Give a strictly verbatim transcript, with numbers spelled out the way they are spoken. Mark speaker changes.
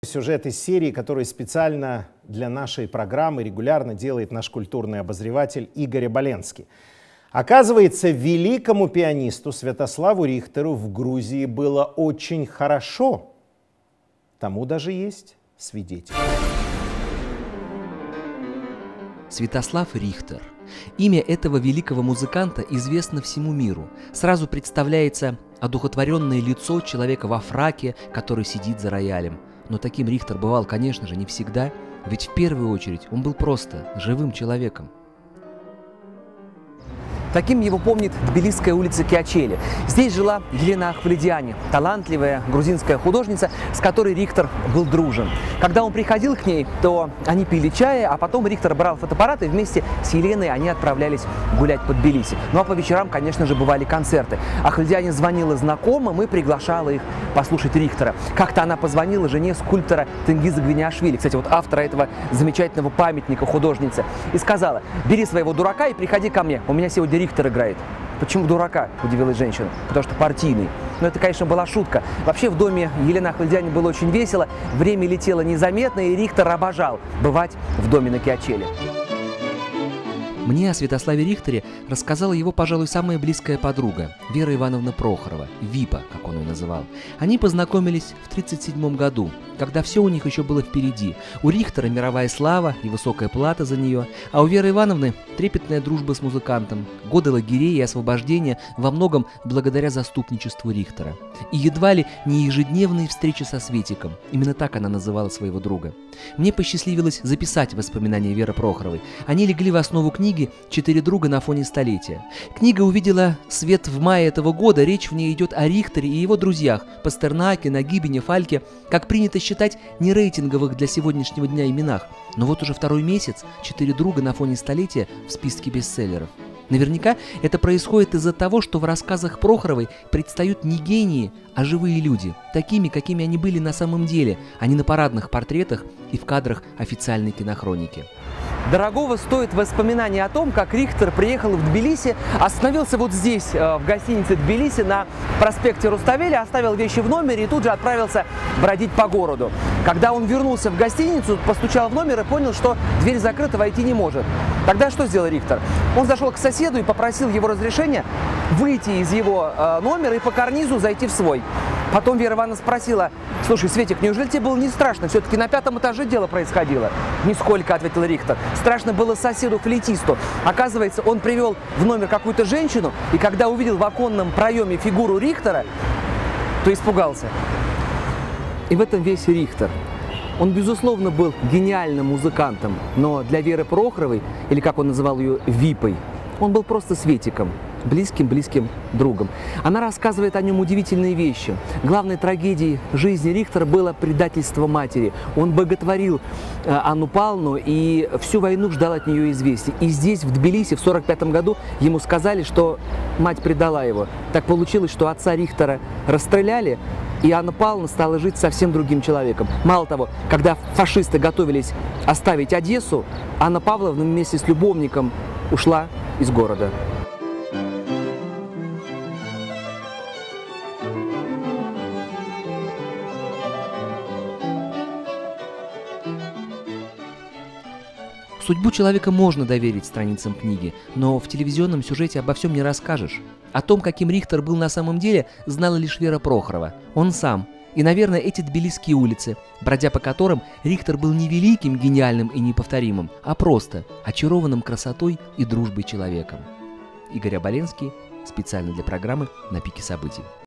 Speaker 1: Сюжет из серии, который специально для нашей программы регулярно делает наш культурный обозреватель Игорь Оболенский. Оказывается, великому пианисту Святославу Рихтеру в Грузии было очень хорошо. Тому даже есть свидетель.
Speaker 2: Святослав Рихтер. Имя этого великого музыканта известно всему миру. Сразу представляется одухотворенное лицо человека во фраке, который сидит за роялем. Но таким Рихтер бывал, конечно же, не всегда, ведь в первую очередь он был просто живым человеком.
Speaker 3: Таким его помнит Тбилисская улица Киачели. Здесь жила Елена Ахваледиани, талантливая грузинская художница, с которой Рихтер был дружен. Когда он приходил к ней, то они пили чай, а потом Рихтер брал фотоаппарат, и вместе с Еленой они отправлялись гулять по Тбилиси. Ну а по вечерам, конечно же, бывали концерты. Ахваледиани звонила знакомым и приглашала их послушать Рихтера. Как-то она позвонила жене скульптора Тенгиза Гвиниашвили, кстати, вот автора этого замечательного памятника художницы, и сказала: «Бери своего дурака и приходи ко мне, у меня сегодня Рихтер играет». «Почему дурака?» – удивилась женщина. «Потому что партийный». Но это, конечно, была шутка. Вообще в доме Елены Ахваледиани было очень весело, время летело незаметно, и Рихтер обожал бывать в доме на Киачели.
Speaker 2: Мне о Святославе Рихтере рассказала его, пожалуй, самая близкая подруга, Вера Ивановна Прохорова, Випа, как он ее называл. Они познакомились в тридцать седьмом году, когда все у них еще было впереди. У Рихтера мировая слава и высокая плата за нее, а у Веры Ивановны трепетная дружба с музыкантом, годы лагерей и освобождения во многом благодаря заступничеству Рихтера. И едва ли не ежедневные встречи со Светиком, именно так она называла своего друга. Мне посчастливилось записать воспоминания Веры Прохоровой. Они легли в основу книги «Четыре друга на фоне столетия». Книга увидела свет в мае этого года. Речь в ней идет о Рихтере и его друзьях Пастернаке, Нагибине, Фальке, как принято считать, не рейтинговых для сегодняшнего дня именах. Но вот уже второй месяц «Четыре друга на фоне столетия» в списке бестселлеров. Наверняка это происходит из-за того, что в рассказах Прохоровой предстают не гении, а живые люди, такими, какими они были на самом деле, а не на парадных портретах и в кадрах официальной кинохроники.
Speaker 3: Дорогого стоит воспоминание о том, как Рихтер приехал в Тбилиси, остановился вот здесь, в гостинице Тбилиси, на проспекте Руставеля, оставил вещи в номере и тут же отправился бродить по городу. Когда он вернулся в гостиницу, постучал в номер и понял, что дверь закрыта, войти не может. Тогда что сделал Рихтер? Он зашел к соседу и попросил его разрешения выйти из его номера и по карнизу зайти в свой. Потом Вера Ивановна спросила: «Слушай, Светик, неужели тебе было не страшно? Все-таки на пятом этаже дело происходило». «Нисколько», — ответил Рихтер. «Страшно было соседу-флейтисту. Оказывается, он привел в номер какую-то женщину, и когда увидел в оконном проеме фигуру Рихтера, то испугался». И в этом весь Рихтер. Он, безусловно, был гениальным музыкантом, но для Веры Прохоровой, или как он называл ее, Випой, он был просто Светиком, близким-близким другом. Она рассказывает о нем удивительные вещи. Главной трагедией жизни Рихтера было предательство матери. Он боготворил э, Анну Павловну и всю войну ждал от нее известий. И здесь, в Тбилиси, в сорок пятом году, ему сказали, что мать предала его. Так получилось, что отца Рихтера расстреляли, и Анна Павловна стала жить совсем другим человеком. Мало того, когда фашисты готовились оставить Одессу, Анна Павловна вместе с любовником ушла из города.
Speaker 2: Судьбу человека можно доверить страницам книги, но в телевизионном сюжете обо всем не расскажешь. О том, каким Рихтер был на самом деле, знала лишь Вера Прохорова. Он сам. И, наверное, эти тбилисские улицы, бродя по которым, Рихтер был не великим, гениальным и неповторимым, а просто очарованным красотой и дружбой человеком. Игорь Оболенский, специально для программы «На пике событий».